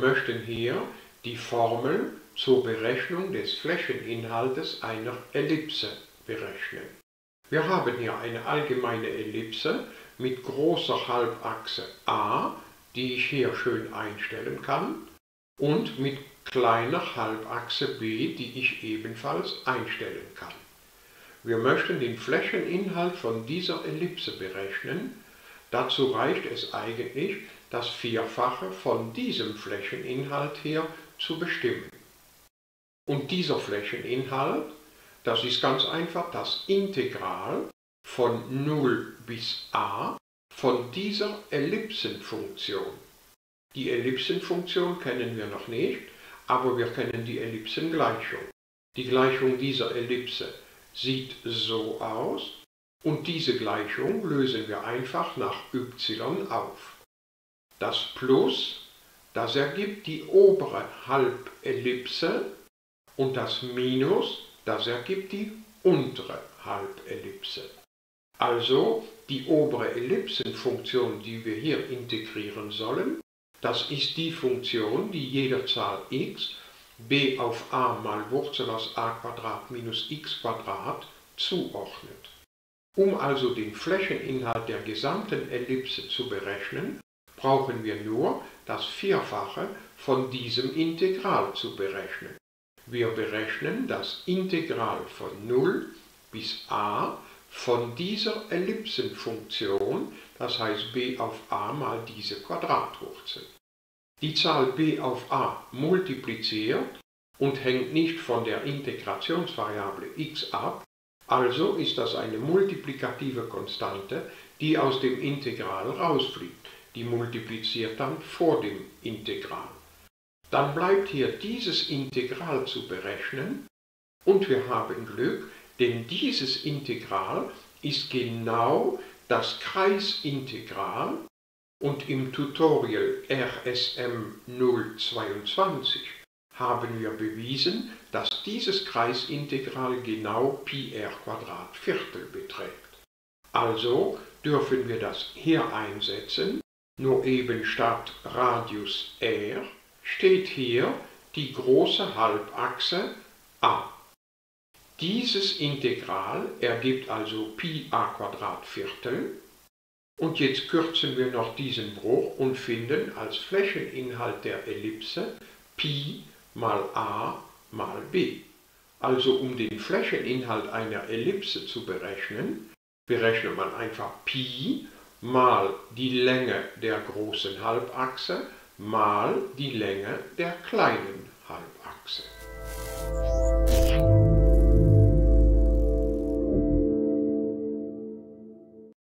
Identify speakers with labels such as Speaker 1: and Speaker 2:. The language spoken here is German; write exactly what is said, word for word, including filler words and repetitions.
Speaker 1: möchten hier die Formel zur Berechnung des Flächeninhaltes einer Ellipse berechnen. Wir haben hier eine allgemeine Ellipse mit großer Halbachse a, die ich hier schön einstellen kann, und mit kleiner Halbachse b, die ich ebenfalls einstellen kann. Wir möchten den Flächeninhalt von dieser Ellipse berechnen. Dazu reicht es eigentlich, das Vierfache von diesem Flächeninhalt hier zu bestimmen. Und dieser Flächeninhalt, das ist ganz einfach das Integral von null bis a von dieser Ellipsenfunktion. Die Ellipsenfunktion kennen wir noch nicht, aber wir kennen die Ellipsengleichung. Die Gleichung dieser Ellipse sieht so aus und diese Gleichung lösen wir einfach nach y auf. Das Plus, das ergibt die obere Halbellipse und das Minus, das ergibt die untere Halbellipse. Also die obere Ellipsenfunktion, die wir hier integrieren sollen, das ist die Funktion, die jeder Zahl x b auf a mal Wurzel aus a minus x zuordnet. Um also den Flächeninhalt der gesamten Ellipse zu berechnen, brauchen wir nur das Vierfache von diesem Integral zu berechnen. Wir berechnen das Integral von null bis a von dieser Ellipsenfunktion, das heißt b auf a mal diese Quadratwurzel. Die Zahl b auf a multipliziert und hängt nicht von der Integrationsvariable x ab, also ist das eine multiplikative Konstante, die aus dem Integral rausfliegt. Die multipliziert dann vor dem Integral. Dann bleibt hier dieses Integral zu berechnen und wir haben Glück, denn dieses Integral ist genau das Kreisintegral und im Tutorial R S M null zweiundzwanzig haben wir bewiesen, dass dieses Kreisintegral genau Pi r Viertel beträgt. Also dürfen wir das hier einsetzen, nur eben statt Radius r steht hier die große Halbachse a. Dieses Integral ergibt also Pi a Viertel. Und jetzt kürzen wir noch diesen Bruch und finden als Flächeninhalt der Ellipse Pi mal a mal b. Also um den Flächeninhalt einer Ellipse zu berechnen, berechnet man einfach Pi mal die Länge der großen Halbachse mal die Länge der kleinen Halbachse.